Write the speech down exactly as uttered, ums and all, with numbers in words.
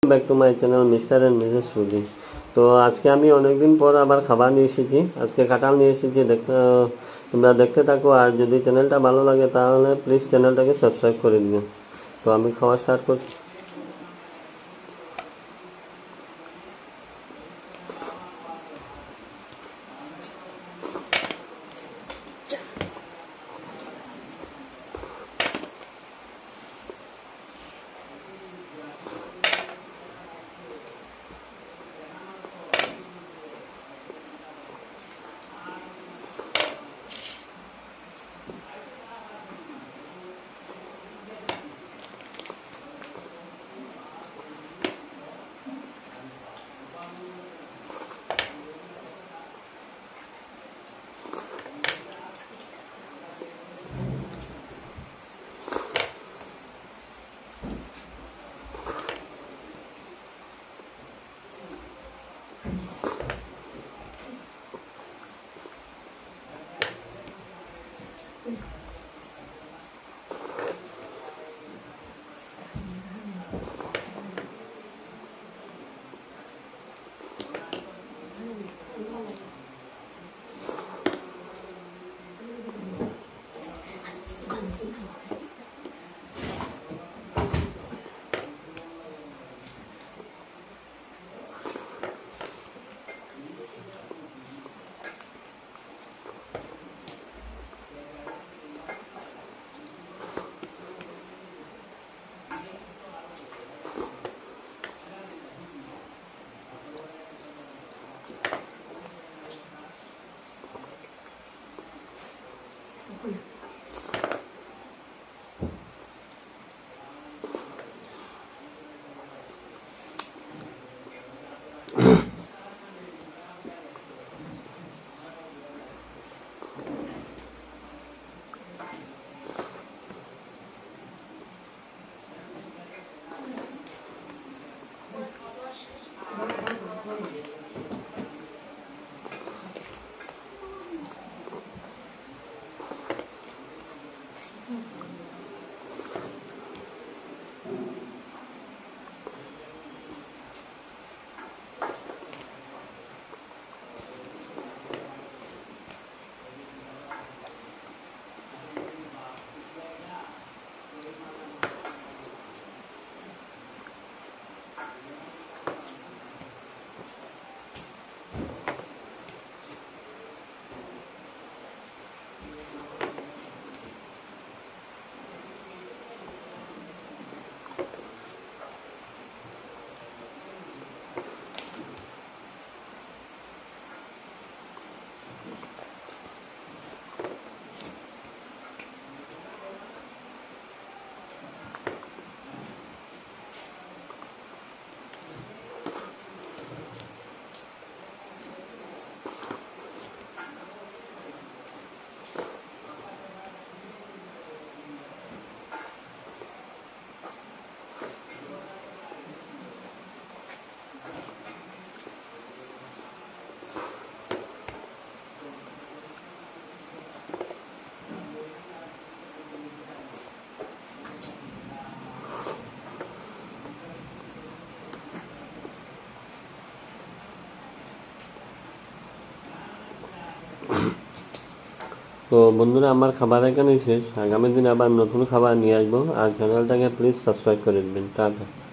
Back to my channel Mr and Mrs Sudi. তো আজকে আমি অনেকদিন পর আবার খাবার নিয়ে এসেছি। আজকে কাঁঠাল নিয়ে এসেছি, দেখতে তোমরা দেখতে থাকো। আর যদি চ্যানেলটা ভালো লাগে তাহলে প্লিজ চ্যানেলটাকে সাবস্ক্রাইব করে দিও। তো আমি খাওয়া স্টার্ট করছি। তো বন্ধুরা, আমার খাবার এখানেই শেষ। আগামী দিন আবার নতুন খাবার নিয়ে আসবো। আর চ্যানেলটাকে প্লিজ সাবস্ক্রাইব করে দেবেন। টাটা।